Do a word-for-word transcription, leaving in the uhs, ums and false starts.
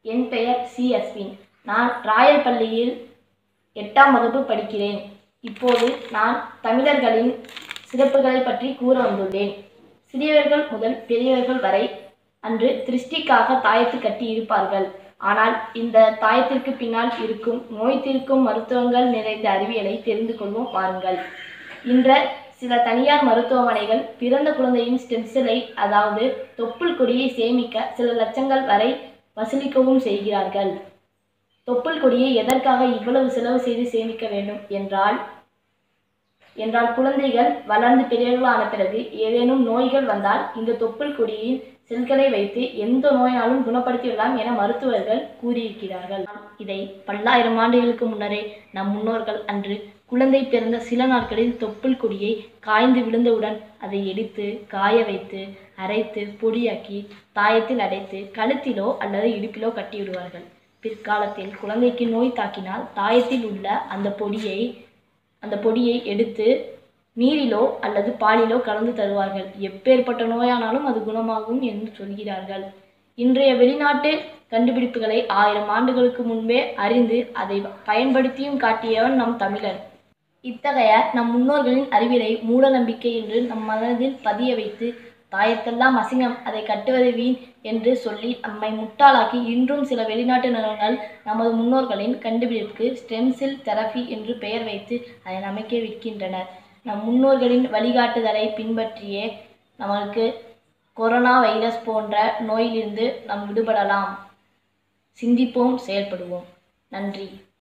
என் பெயர் சி அஸ்வின். நான் ராயல் பள்ளியில் எட்டாம் வகுப்பு படிக்கிறேன். இப்போது நான் தமிழர்களின் சிறப்புகளை பற்றி கூற வந்துள்ளேன். சிறியவர்கள் முதல் பெரியவர்கள் வரை அன்று திருஷ்டிக்காக தாயத்து கட்டி இருப்பார்கள். ஆனால் இந்த தாயத்திற்கு பின்னால் இருக்கும் நோய் தீர்க்கும் மருத்துவங்கள் நிறைந்த அறிவியலை தெரிந்து கொள்வோம் வாருங்கள். இன்ற சில தனியார் மருத்துவமனைகள் பிறந்த குழந்தையின் ஸ்டெம் செல்லை, அதாவது தொப்புள் கொடியை சேமிக்க சில லட்சங்கள் வரை வசூலிக்கவும் செய்கிறார்கள். தொப்புள் கொடியை எதற்காக இவ்வளவு செலவு செய்து சேமிக்க வேண்டும் என்றால் என்றால் குழந்தைகள் வளர்ந்து பெரியவர்களான பிறகு ஏதேனும் நோய்கள் வந்தால் இந்த தொப்புள் கொடியின் செல்களை வைத்து எந்த நோயாலும் குணப்படுத்திவிடலாம் என மருத்துவர்கள் கூறியிருக்கிறார்கள். இதை பல்லாயிரம் ஆண்டுகளுக்கு முன்னரே நம் முன்னோர்கள் அன்று குழந்தை பிறந்த சில நாட்களில் தொப்புள் கொடியை காய்ந்து விழுந்தவுடன் அதை எடுத்து காய வைத்து அரைத்து பொடியாக்கி தாயத்தில் அடைத்து கழுத்திலோ அல்லது இடுப்பிலோ கட்டிவிடுவார்கள். பிற்காலத்தில் குழந்தைக்கு நோய் தாக்கினால் தாயத்தில் உள்ள அந்த பொடியை அந்த பொடியை எடுத்து நீரிலோ அல்லது பாலிலோ கலந்து தருவார்கள். எப்பேற்பட்ட நோயானாலும் அது குணமாகும் என்று சொல்கிறார்கள். இன்றைய வெளிநாட்டு கண்டுபிடிப்புகளை ஆயிரம் ஆண்டுகளுக்கு முன்பே அறிந்து அதை பயன்படுத்தியும் காட்டியவன் நம் தமிழன். இத்தகைய நம் முன்னோர்களின் அறிவியலை மூட நம்பிக்கை என்று நம் மனதில் பதிய வைத்து தாயத்தெல்லாம் அசிங்கம், அதை கட்டுவது வீண் என்று சொல்லி நம்மை முட்டாளாக்கி இன்றும் சில வெளிநாட்டு நிறுவனங்கள் நமது முன்னோர்களின் கண்டுபிடிப்புக்கு ஸ்டெம் செல் தெரபி என்று பெயர் வைத்து அதை நமக்கே விற்கின்றனர். நம் முன்னோர்களின் வழிகாட்டுதலை பின்பற்றியே நமக்கு கொரோனா வைரஸ் போன்ற நோயிலிருந்து நாம் விடுபடலாம். சிந்திப்போம், செயல்படுவோம். நன்றி.